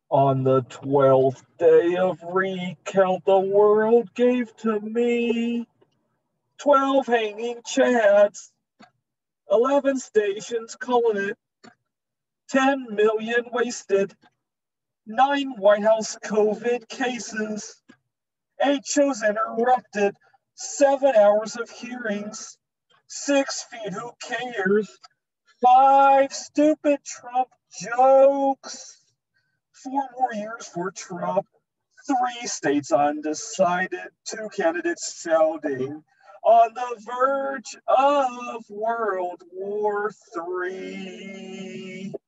On the 12th day of recount, the world gave to me 12 hanging chads, 11 stations calling it, 10 million wasted, 9 White House COVID cases, 8 shows interrupted, 7 hours of hearings, 6 feet who cares, 5 stupid Trump jokes, 4 more years for Trump, 3 states undecided, 2 candidates shouting on the verge of World War III.